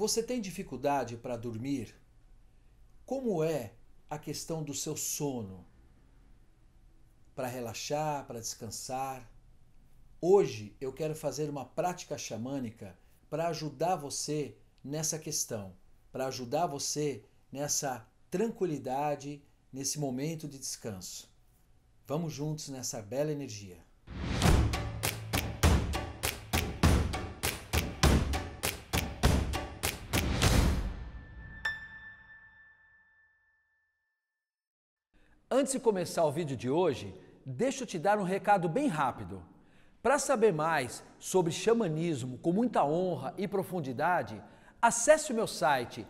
Você tem dificuldade para dormir? Como é a questão do seu sono? Para relaxar, para descansar? Hoje eu quero fazer uma prática xamânica para ajudar você nessa questão, para ajudar você nessa tranquilidade, nesse momento de descanso. Vamos juntos nessa bela energia. Antes de começar o vídeo de hoje, deixa eu te dar um recado bem rápido. Para saber mais sobre xamanismo com muita honra e profundidade, acesse o meu site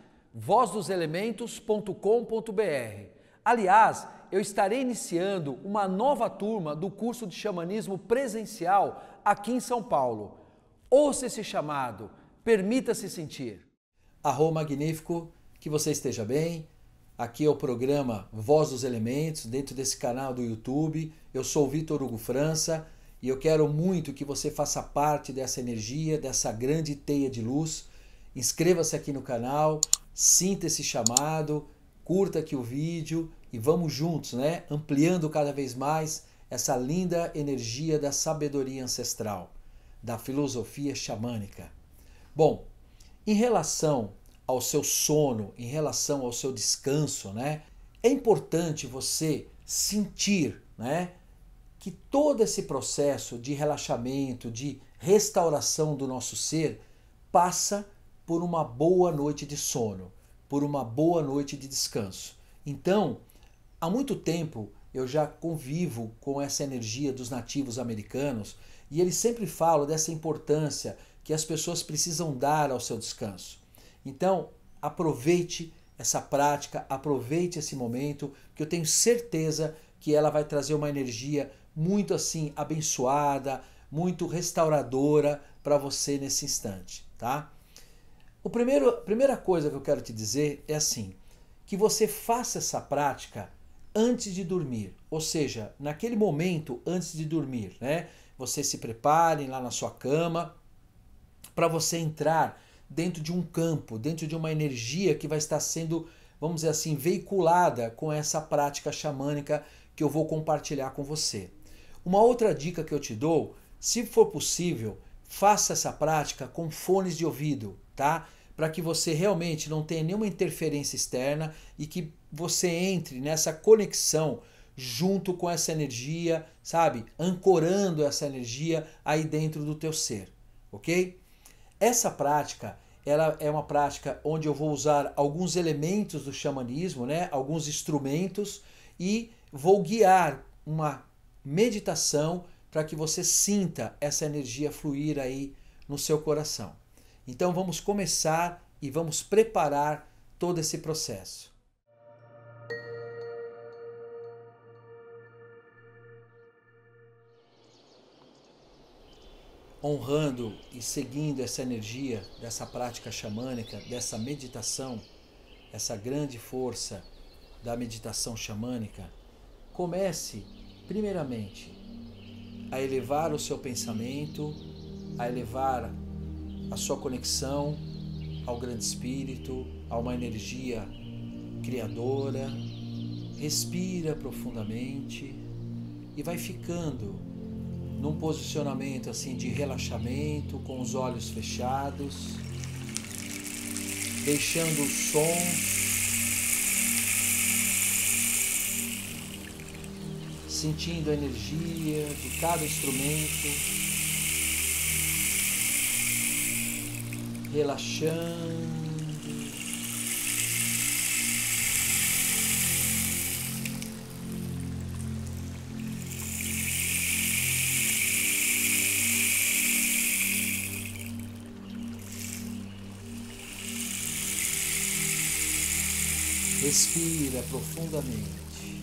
vozdoselementos.com.br. Aliás, eu estarei iniciando uma nova turma do curso de xamanismo presencial aqui em São Paulo. Ouça esse chamado, permita-se sentir. Arro magnífico, que você esteja bem. Aqui é o programa Voz dos Elementos, dentro desse canal do YouTube. Eu sou o Vitor Hugo França e eu quero muito que você faça parte dessa energia, dessa grande teia de luz. Inscreva-se aqui no canal, sinta esse chamado, curta aqui o vídeo e vamos juntos, né? Ampliando cada vez mais essa linda energia da sabedoria ancestral, da filosofia xamânica. Bom, em relação ao seu sono, em relação ao seu descanso, né? É importante você sentir, né, que todo esse processo de relaxamento, de restauração do nosso ser, passa por uma boa noite de sono, por uma boa noite de descanso. Então, há muito tempo eu já convivo com essa energia dos nativos americanos e eles sempre falam dessa importância que as pessoas precisam dar ao seu descanso. Então, aproveite essa prática, aproveite esse momento, que eu tenho certeza que ela vai trazer uma energia muito assim abençoada, muito restauradora para você nesse instante, tá? A primeira coisa que eu quero te dizer é assim, que você faça essa prática antes de dormir, ou seja, naquele momento antes de dormir, né? Você se prepare lá na sua cama para você entrar dentro de um campo, dentro de uma energia que vai estar sendo, vamos dizer assim, veiculada com essa prática xamânica que eu vou compartilhar com você. Uma outra dica que eu te dou, se for possível, faça essa prática com fones de ouvido, tá? Para que você realmente não tenha nenhuma interferência externa e que você entre nessa conexão junto com essa energia, sabe? Ancorando essa energia aí dentro do teu ser, ok? Essa prática, ela é uma prática onde eu vou usar alguns elementos do xamanismo, né? Alguns instrumentos e vou guiar uma meditação para que você sinta essa energia fluir aí no seu coração. Então vamos começar e vamos preparar todo esse processo. Honrando e seguindo essa energia dessa prática xamânica, dessa meditação, essa grande força da meditação xamânica, comece, primeiramente, a elevar o seu pensamento, a elevar a sua conexão ao Grande Espírito, a uma energia criadora. Respira profundamente e vai ficando num posicionamento assim de relaxamento, com os olhos fechados, deixando o som sentindo a energia de cada instrumento, relaxando. Respira profundamente.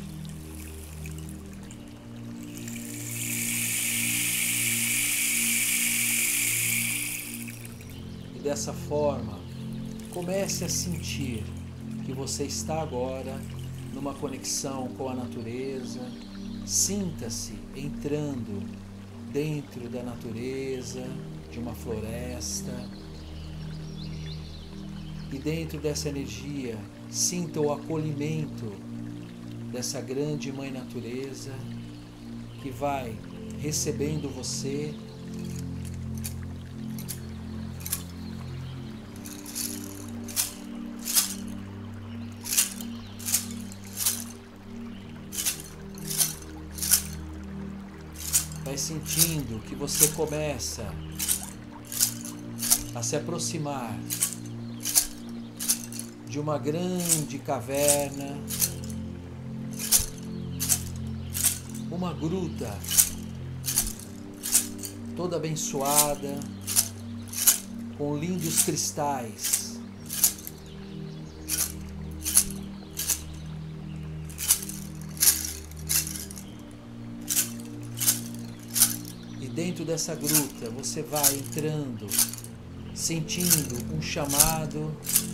E dessa forma, comece a sentir que você está agora numa conexão com a natureza. Sinta-se entrando dentro da natureza, de uma floresta. E dentro dessa energia, sinta o acolhimento dessa grande Mãe Natureza que vai recebendo você, vai sentindo que você começa a se aproximar de uma grande caverna, uma gruta toda abençoada, com lindos cristais. E dentro dessa gruta você vai entrando, sentindo um chamado,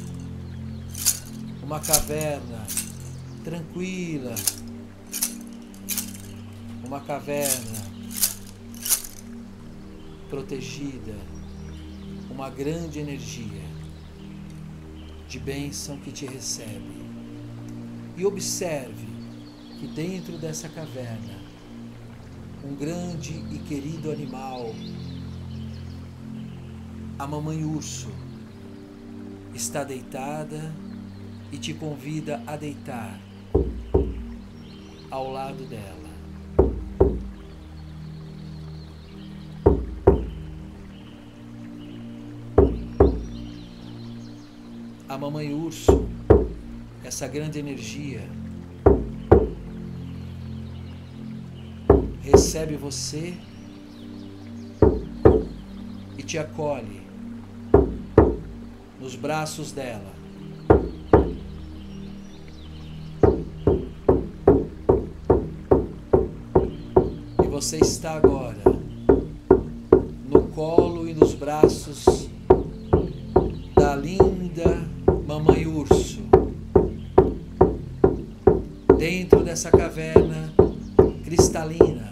uma caverna tranquila, uma caverna protegida, uma grande energia de bênção que te recebe. E observe que dentro dessa caverna, um grande e querido animal, a mamãe urso, está deitada e te convida a deitar ao lado dela. A mamãe urso, essa grande energia, recebe você e te acolhe nos braços dela. E você está agora no colo e nos braços da linda mamãe urso, dentro dessa caverna cristalina.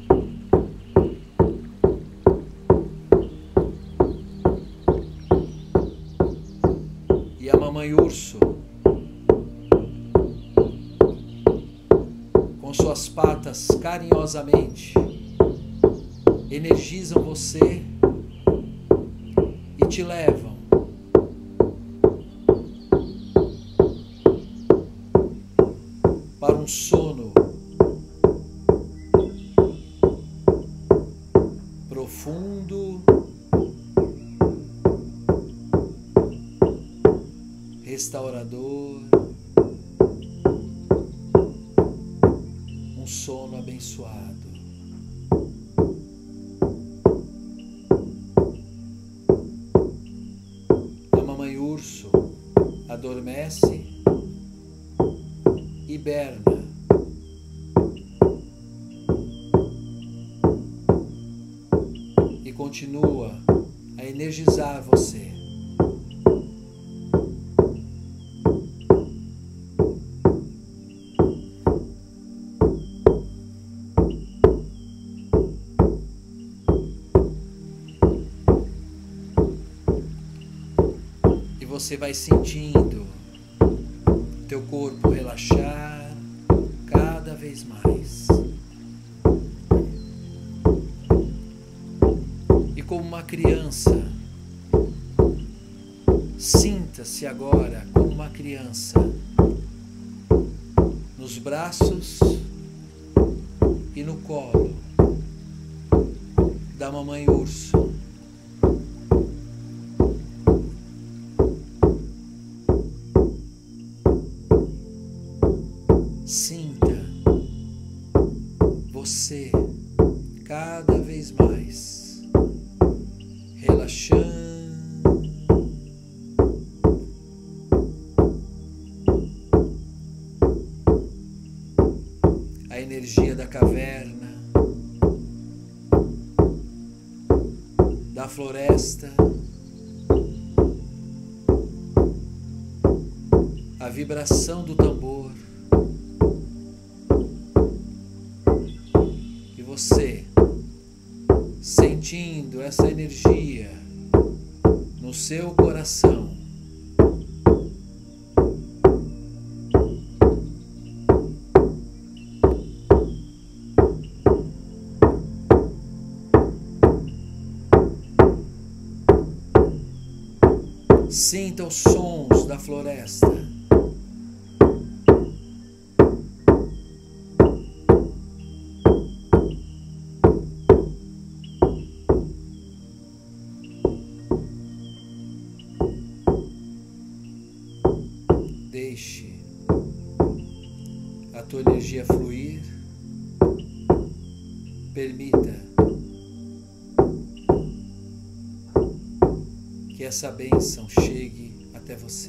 E a mamãe urso, com suas patas carinhosamente, energizam você e te levam para um sono profundo, restaurador, um sono abençoado. A mamãe urso adormece, hiberna, e continua a energizar você. E você vai sentindo teu corpo relaxar cada vez mais. E como uma criança, sinta-se agora como uma criança, nos braços e no colo da mamãe urso. Sinta você cada vez mais relaxando, a energia da caverna, da floresta, a vibração do tambor. Você sentindo essa energia no seu coração, Sinta os sons da floresta. Deixe a tua energia fluir. Permita que essa bênção chegue até você.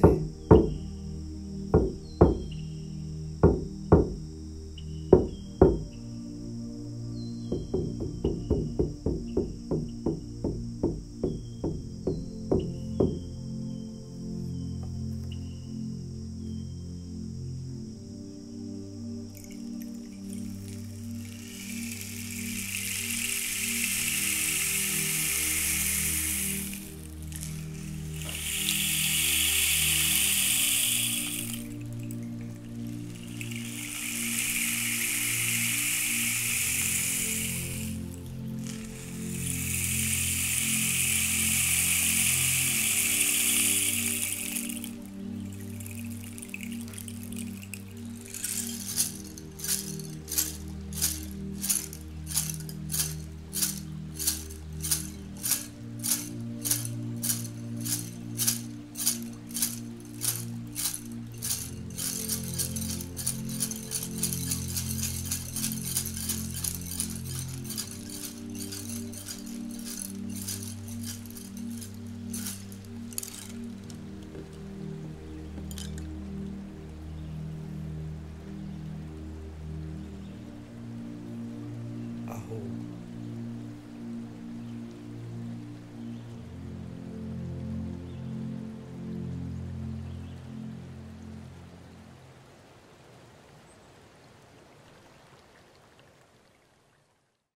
Arro.